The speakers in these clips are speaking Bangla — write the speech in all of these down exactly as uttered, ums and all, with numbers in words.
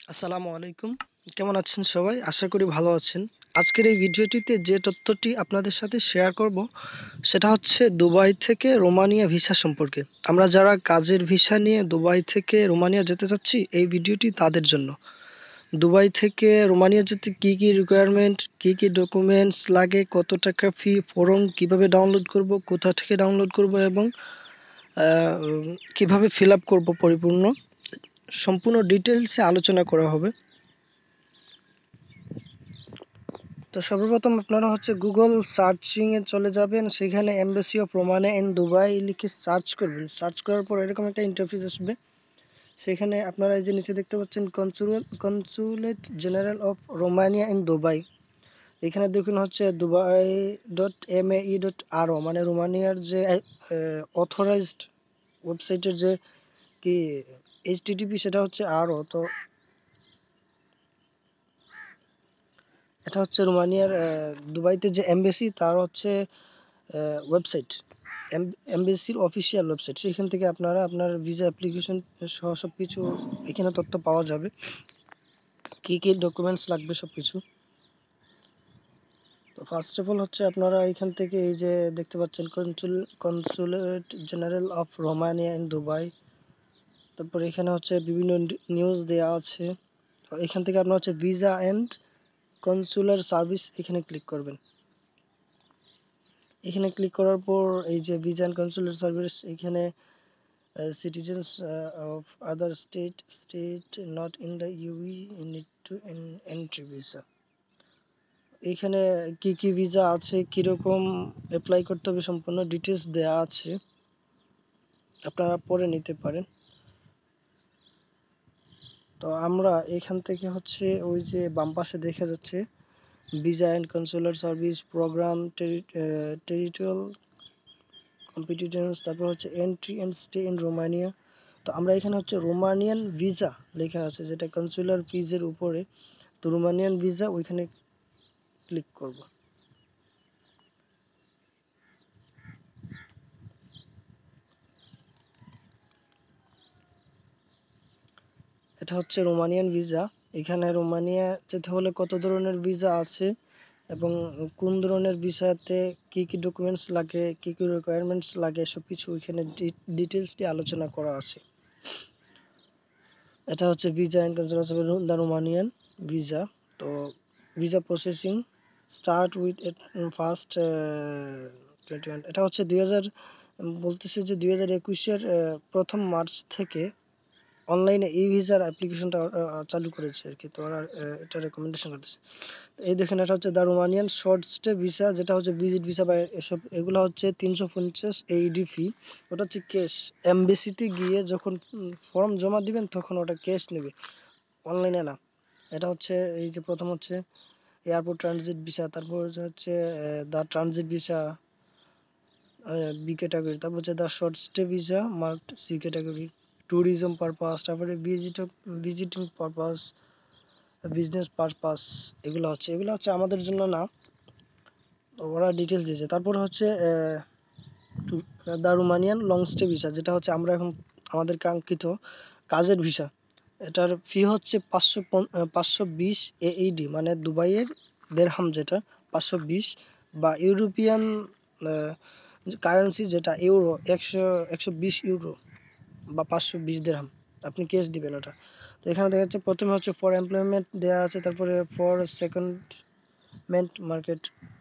আসসালামু আলাইকুম। কেমন আছেন সবাই? আশা করি ভালো আছেন। আজকের এই ভিডিওটিতে যে তথ্যটি আপনাদের সাথে শেয়ার করব সেটা হচ্ছে দুবাই থেকে রোমানিয়া ভিসা সম্পর্কে। আমরা যারা কাজের ভিসা নিয়ে দুবাই থেকে রোমানিয়া যেতে চাচ্ছি, এই ভিডিওটি তাদের জন্য। দুবাই থেকে রোমানিয়া যেতে কি কি রিকোয়ারমেন্ট, কি কি ডকুমেন্টস লাগে, কত টাকা ফি, ফর্ম কিভাবে ডাউনলোড করব, কোথা থেকে ডাউনলোড করব এবং আহ, কিভাবে ফিল আপ করবো পরিপূর্ণ সম্পূর্ণ ডিটেলসে আলোচনা করা হবে। তো সর্বপ্রথম আপনারা হচ্ছে গুগল সার্চিং এ চলে যাবেন, সেখানে embassy of Romania in Dubai লিখে সার্চ করবেন। সার্চ করার পর এরকম একটা ইন্টারফেস আসবে। সেখানে আপনারা এই যে নিচে দেখতে পাচ্ছেন consulate general of Romania in Dubai. এখানে দেখুন হচ্ছে Dubai dot M A E dot R O, মানে রোমানিয়ার যে অথরাইজড ওয়েবসাইটের যে কি এইচ টি টি পি, সেটা হচ্ছে আর ও। তো এটা হচ্ছে রোমানিয়ার দুবাইতে যে এমবাসি তার হচ্ছে ওয়েবসাইট, এমবাসির অফিসিয়াল ওয়েবসাইট। সেখান থেকে আপনারা আপনার ভিসা অ্যাপ্লিকেশন সহ সবকিছু এখানে তথ্য পাওয়া যাবে, কি কি ডকুমেন্টস লাগবে সবকিছু। তো ফার্স্ট অফ অল হচ্ছে আপনারা এখান থেকে এই যে দেখতে পাচ্ছেন consul consulate general of Romania in Dubai. তারপর এখানে হচ্ছে বিভিন্ন নিউজ দেওয়া আছে। তো এখান থেকে আপনারা হচ্ছে ভিসা অ্যান্ড কনসুলার সার্ভিস এখানে ক্লিক করবেন। এখানে ক্লিক করার পর এই যে ভিসা অ্যান্ড কনসুলার সার্ভিস, এখানে Uh, citizens uh, of other state state not in the U E need to en entry visa. এখানে কি কি ভিসা আছে, কিরকম অ্যাপ্লাই করতে হবে, সম্পূর্ণ ডিটেলস দেওয়া আছে, আপনারা পড়ে নিতে পারেন। তো আমরা এখান থেকে হচ্ছে ওই যে বাম পাশে দেখা যাচ্ছে visa and consular service program, territorial competitions, তারপর হচ্ছে entry and stay in Romania. তো আমরা এখানে হচ্ছে রোমানিয়ান ভিসা লেখা আছে, যেটা কনসুলার ফিজের উপরে। তো রোমানিয়ান ভিসা ওইখানে ক্লিক করব। এটা হচ্ছে রোমানিয়ান ভিসা। এখানে রোমানিয়া যেতে হলে কত ধরনের ভিসা আছে এবং কোন ধরনের ভিসাতে কি কি ডকুমেন্টস লাগে, কি কি রিকোয়ারমেন্টস লাগে, সবকিছু এখানে ডিটেলসটি আলোচনা করা আছে। এটা হচ্ছে visa and consular the Romanian visa. তো visa processing start with first twenty one. এটা হচ্ছে দুই হাজার বলতেছে যে দুই হাজার একুশের প্রথম মার্চ থেকে অনলাইনে এই ভিসার অ্যাপ্লিকেশনটা চালু করেছে আর কি। তো ওরা এটা রেকমেন্ডেশন করতেছে। এই দেখেন, এটা হচ্ছে the Romanian short stay visa, যেটা হচ্ছে ভিজিট ভিসা বা এসব, এগুলো হচ্ছে তিনশো পঞ্চাশ এইডি ফি। ওটা হচ্ছে ক্যাশ। এমবেসিতে গিয়ে যখন ফর্ম জমা দিবেন তখন ওটা ক্যাশ নেবে, অনলাইনে না। এটা হচ্ছে এই যে প্রথম হচ্ছে এয়ারপোর্ট ট্রানজিট ভিসা, তারপর হচ্ছে the transit visa B category, তারপর হচ্ছে the short stay visa marked C category, tourism purpose, তারপরে visit visiting purpose, business purpose. এগুলো হচ্ছে এগুলো হচ্ছে আমাদের জন্য না, ওরা ডিটেলস দিয়েছে। তারপরে হচ্ছে the Romanian long stay visa, যেটা হচ্ছে আমরা এখন আমাদের কাঙ্ক্ষিত কাজের ভিসা। এটার ফি হচ্ছে পাঁচশো পাঁচশো বিশ এইডি, মানে দুবাইয়ের দেড়হাম, যেটা পাঁচশো বিশ, বা ইউরোপিয়ান কারেন্সি যেটা ইউরো, একশো একশো বিশ ইউরো বা পাঁচশো বিশ দেড়হাম। আপনি ক্যাশ দিবেন ওটা। তো এখানে দেখা যাচ্ছে প্রথমে হচ্ছে ফর এমপ্লয়মেন্ট দেওয়া আছে, তারপরে ফর সেকেন্ডমেন্ট মার্কেট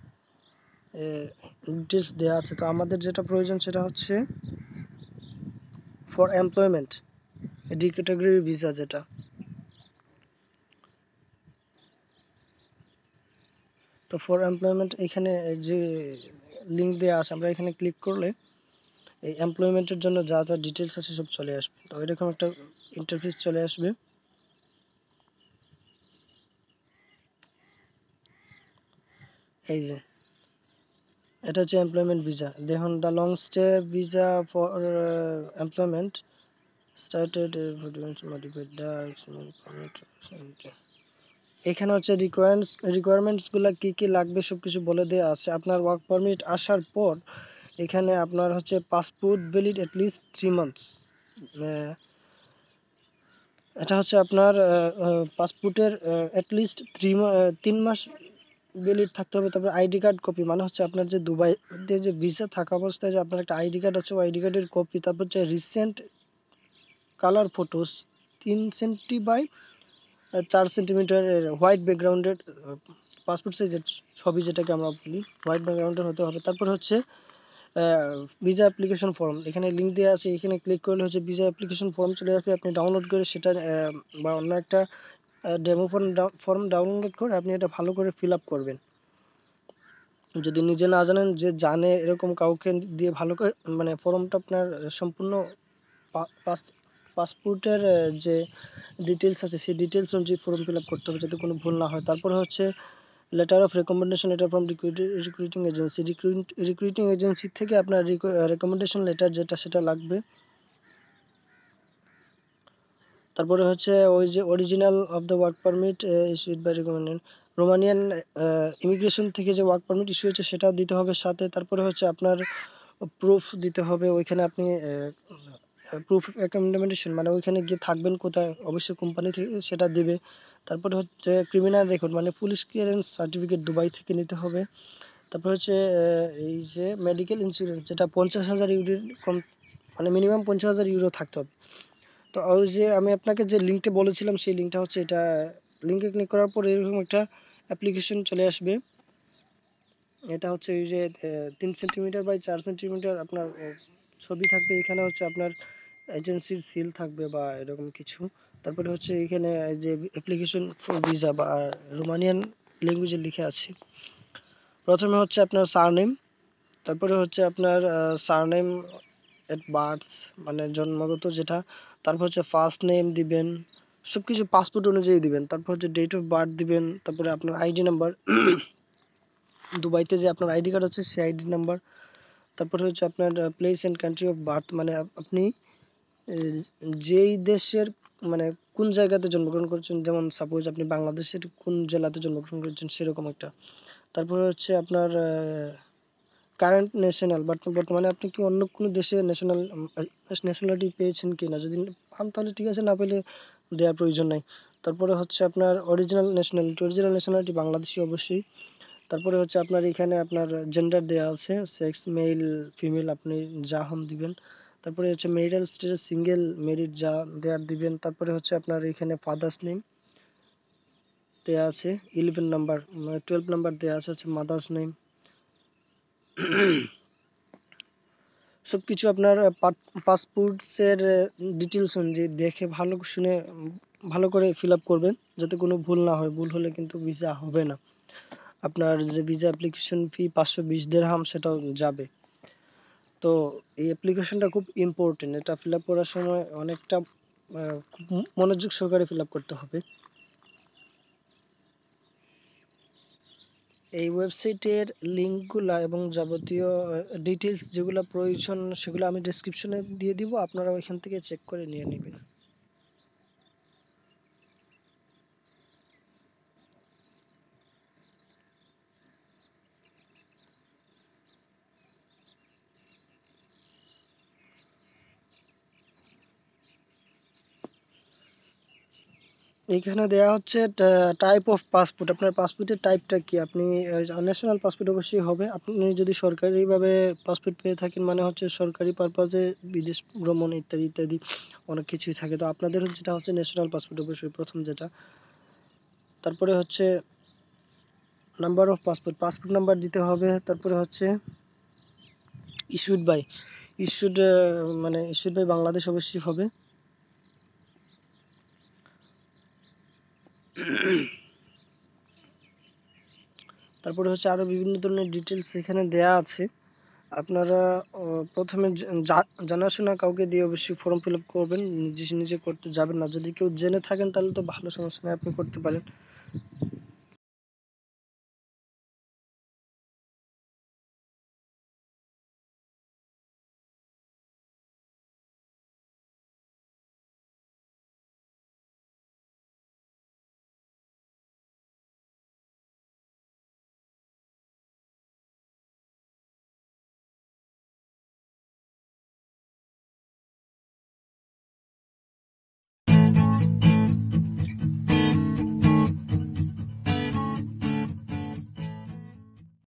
ডিটেলস দেওয়া আছে। তো আমাদের যেটা প্রয়োজন সেটা হচ্ছে for employment D category visa, যেটা। তো ফর এমপ্লয়মেন্ট এখানে যে লিঙ্ক দেওয়া আছে, আমরা এখানে ক্লিক করলে এই এমপ্লয়মেন্টের জন্য যা যা ডিটেলস আছে সব চলে আসবে। তো এরকম একটা ইন্টারফেস চলে আসবে। এই যে এটা হচ্ছে এমপ্লয়মেন্ট ভিসা। দেখুন, the long stay visa for employment started modified the এখানে হচ্ছে রিকোয়ারমেন্টস রিকোয়ারমেন্টস গুলা কি কি লাগবে সবকিছু বলে দেওয়া আছে। আপনার ওয়ার্ক পারমিট আসার পর এখানে আপনার হচ্ছে passport valid at least three months, এটা হচ্ছে আপনার পাসপোর্টের অ্যাটলিস্ট থ্রি তিন মাস ভ্যালিড থাকতে হবে। তারপর আইডি কার্ড কপি, মানে হচ্ছে আপনার যে দুবাইতে যে ভিসা থাকা অবস্থায় যে আপনার একটা আইডি কার্ড আছে, ওই আইডি কার্ডের কপি। তারপর হচ্ছে রিসেন্ট কালার ফটোস তিন সেন্টি বাই চার সেন্টিমিটার হোয়াইট ব্যাকগ্রাউন্ডের পাসপোর্ট সাইজের ছবি, যেটাকে আমরা বলি হোয়াইট ব্যাকগ্রাউন্ডের হতে হবে। তারপর হচ্ছে ভিসা অ্যাপ্লিকেশন ফর্ম, এখানে লিঙ্ক দেওয়া আছে, এখানে ক্লিক করলে হচ্ছে ভিসা অ্যাপ্লিকেশন ফর্ম চলে আসবে। আপনি ডাউনলোড করে সেটা আহ, বা অন্য একটা ডেমো ফর্ম ফর্ম ডাউনলোড করে আপনি এটা ভালো করে ফিল আপ করবেন। যদি নিজে না জানেন, যে জানে এরকম কাউকে দিয়ে ভালো করে মানে ফর্মটা আপনার সম্পূর্ণ পাসপোর্টের যে ডিটেলস আছে সেই ডিটেলস অনুযায়ী ফর্ম ফিল আপ করতে হবে, যাতে কোনো ভুল না হয়। তারপরে হচ্ছে letter of recommendation letter from recruiting agency, recruiting agency থেকে আপনার রেকমেন্ডেশন লেটার যেটা সেটা লাগবে। তারপরে হচ্ছে ওই যে original of the work permit issued by recommended, Romanian immigration থেকে যে ওয়ার্ক পারমিট ইস্যু হয়েছে সেটাও দিতে হবে সাথে। তারপরে হচ্ছে আপনার প্রুফ দিতে হবে, ওইখানে আপনি প্রুফ অ্যাকোমোডেশন মানে ওইখানে গিয়ে থাকবেন কোথায়, অবশ্যই কোম্পানি থেকে সেটা দিবে। তারপরে হচ্ছে ক্রিমিনাল রেকর্ড মানে পুলিশ ক্লিয়ারেন্স সার্টিফিকেট দুবাই থেকে নিতে হবে। তারপর হচ্ছে এই যে মেডিকেল ইন্স্যুরেন্স, যেটা পঞ্চাশ হাজার ইউরোর কম, মানে মিনিমাম পঞ্চাশ হাজার ইউরো থাকতে হবে। তো ওই যে আমি আপনাকে যে লিঙ্কটা বলেছিলাম সেই লিঙ্কটা হচ্ছে এটা, লিঙ্কে ক্লিক করার পর এরকম একটা অ্যাপ্লিকেশন চলে আসবে। এটা হচ্ছে এই যে তিন সেন্টিমিটার বাই চার সেন্টিমিটার আপনার ছবি থাকবে, এখানে হচ্ছে আপনার এজেন্সির সিল থাকবে বা এরকম কিছু। তারপরে হচ্ছে এখানে যে অ্যাপ্লিকেশন ফর ভিসা বা রোমানিয়ান ল্যাঙ্গুয়েজে লিখে আছে। প্রথমে হচ্ছে আপনার সারনেম, তারপরে হচ্ছে আপনার সারনেম এট বার্থ মানে জন্মগত যেটা, তারপর হচ্ছে ফার্স্ট নেম দিবেন, সবকিছু পাসপোর্ট অনুযায়ী দিবেন। তারপর হচ্ছে ডেট অফ বার্থ দিবেন, তারপরে আপনার আইডি নাম্বার, দুবাইতে যে আপনার আইডি কার্ড আছে সেই আইডি নাম্বার। তারপরে হচ্ছে আপনার place and country of birth, মানে আপনি যেই দেশের মানে কোন জায়গাতে জন্মগ্রহণ করেছেন, যেমন সাপোজ আপনি বাংলাদেশের কোন জেলাতে জন্মগ্রহণ করেছেন সেরকম একটা। তারপরে হচ্ছে আপনার কারেন্ট ন্যাশনাল, বাট বর্তমানে আপনি কি অন্য কোনো দেশে ন্যাশনাল ন্যাশনালিটি পেয়েছেন কিনা, যদি পান তাহলে ঠিক আছে, না পেলে দেওয়ার প্রয়োজন নাই। তারপরে হচ্ছে আপনার original nationality, original nationality Bangladeshi অবশ্যই। তারপরে হচ্ছে আপনার এখানে আপনার জেন্ডার দেওয়া আছে, সেক্স মেল ফিমেল আপনি যা হন দিবেন। তারপরে হচ্ছে মেরিটাল স্ট্যাটাস সিঙ্গেল মেরিট যা দেয়ার দিবেন। তারপরে হচ্ছে আপনার এখানে ফাদার্স নেম দেওয়া আছে, ইলেভেন নাম্বার টুয়েলভ নাম্বার দেওয়া আছে হচ্ছে মাদার্স নেম। সবকিছু আপনার পাসপোর্টসের ডিটেলস অনুযায়ী দেখে ভালো শুনে উম, ভালো করে ফিল আপ করবেন, যাতে কোনো ভুল না হয়। ভুল হলে কিন্তু ভিসা হবে না। আপনার যে ভিসা অ্যাপ্লিকেশন ফি পাঁচশো বিশ দিরহাম সেটাও যাবে। তো এই অ্যাপ্লিকেশনটা খুব ইম্পর্টেন্ট, এটা ফিল আপ করার সময় অনেকটা আহ, খুব মনোযোগ সহকারে ফিল আপ করতে হবে। এই ওয়েবসাইটের লিঙ্কগুলা এবং যাবতীয় ডিটেলস যেগুলো প্রয়োজন সেগুলো আমি ডেসক্রিপশনে দিয়ে দিব, আপনারা ওইখান থেকে চেক করে নিয়ে নেবেন। এখানে দেয়া হচ্ছে টাইপ অফ পাসপোর্ট, আপনার পাসপোর্টের টাইপটা কি। আপনি ন্যাশনাল পাসপোর্ট অবশ্যই হবে। আপনি যদি সরকারিভাবে পাসপোর্ট পেয়ে থাকেন, মানে হচ্ছে সরকারি পারপাজে বিদেশ ভ্রমণ ইত্যাদি ইত্যাদি অনেক কিছুই থাকে, তো আপনাদের যেটা হচ্ছে ন্যাশনাল পাসপোর্ট অবশ্যই প্রথম যেটা। তারপরে হচ্ছে number of passport, passport number দিতে হবে। তারপরে হচ্ছে ইস্যুড বাই, ইস্যুড মানে ইস্যুড বাই বাংলাদেশ অবশ্যই হবে। তারপরে হচ্ছে আরো বিভিন্ন ধরনের ডিটেলস এখানে দেয়া আছে। আপনারা আহ, প্রথমে জা- জানাশোনা কাউকে দিয়ে অবশ্যই ফর্ম ফিল আপ করবেন, নিজে নিজে করতে যাবেন না। যদি কেউ জেনে থাকেন তাহলে তো ভালো, সমস্যা নেই, আপনি করতে পারেন।